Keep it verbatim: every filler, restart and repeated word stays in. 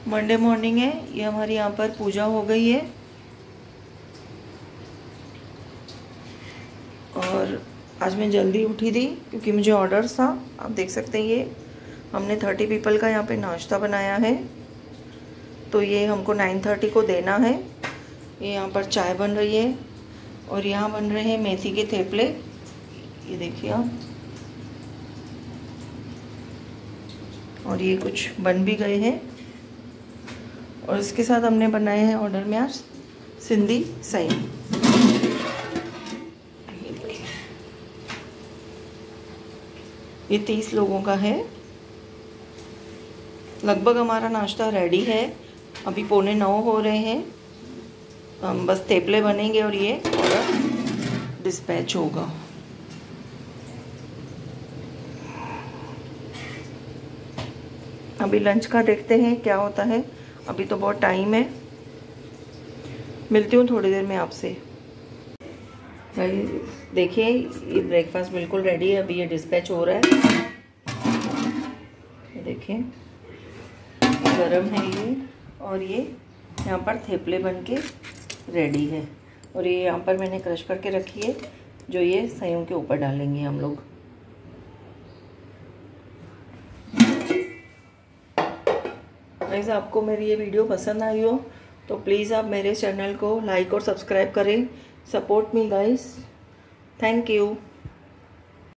Monday morning है, ये हमारी यहाँ पर पूजा हो गई है और आज मैं जल्दी उठी थी क्योंकि मुझे ऑर्डर्स था। आप देख सकते हैं ये हमने थर्टी पीपल का यहाँ पे नाश्ता बनाया है, तो ये हमको नाइन थर्टी को देना है। ये यहाँ पर चाय बन रही है और यहाँ बन रहे हैं मेथी के थेपले, ये देखिए आप। और ये कुछ बन भी गए हैं और इसके साथ हमने बनाए हैं ऑर्डर में आज सिंधी सही। ये तीस लोगों का है। लगभग हमारा नाश्ता रेडी है, अभी पौने नौ हो रहे हैं। हम बस थेपले बनेंगे और ये ऑर्डर डिस्पैच होगा। अभी लंच का देखते हैं क्या होता है, अभी तो बहुत टाइम है। मिलती हूँ थोड़ी देर में आपसे। भाई देखिए ये ब्रेकफास्ट बिल्कुल रेडी है, अभी ये डिस्पैच हो रहा है। ये देखिए गरम है ये, और ये यहाँ पर थेपले बन के रेडी है। और ये यहाँ पर मैंने क्रश करके रखी है, जो ये सयों के ऊपर डालेंगे हम लोग। गाइस आपको मेरी ये वीडियो पसंद आई हो तो प्लीज़ आप मेरे चैनल को लाइक और सब्सक्राइब करें। Support me guys, thank you.